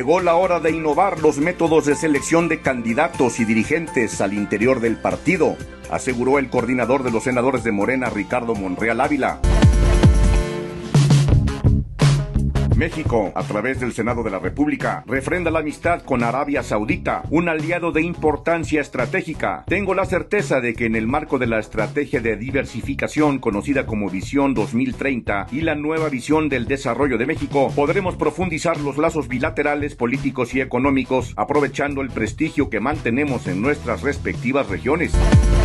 Llegó la hora de innovar los métodos de selección de candidatos y dirigentes al interior del partido, aseguró el coordinador de los senadores de Morena, Ricardo Monreal Ávila. México, a través del Senado de la República, refrenda la amistad con Arabia Saudita, un aliado de importancia estratégica. Tengo la certeza de que en el marco de la estrategia de diversificación conocida como Visión 2030 y la nueva visión del desarrollo de México, podremos profundizar los lazos bilaterales, políticos y económicos, aprovechando el prestigio que mantenemos en nuestras respectivas regiones.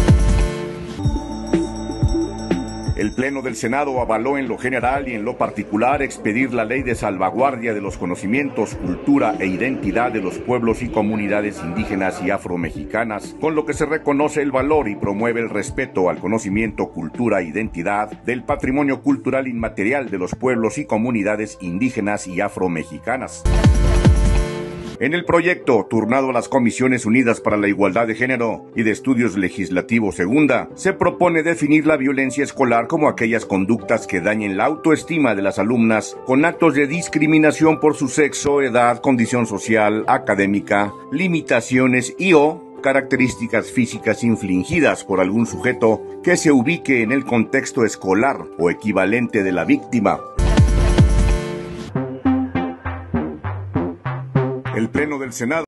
El Pleno del Senado avaló en lo general y en lo particular expedir la Ley de Salvaguardia de los Conocimientos, Cultura e Identidad de los Pueblos y Comunidades Indígenas y Afromexicanas, con lo que se reconoce el valor y promueve el respeto al conocimiento, cultura e identidad del patrimonio cultural inmaterial de los pueblos y comunidades indígenas y afromexicanas. En el proyecto, turnado a las Comisiones Unidas para la Igualdad de Género y de Estudios Legislativos Segunda, se propone definir la violencia escolar como aquellas conductas que dañen la autoestima de las alumnas con actos de discriminación por su sexo, edad, condición social, académica, limitaciones o características físicas infligidas por algún sujeto que se ubique en el contexto escolar o equivalente de la víctima. El Pleno del Senado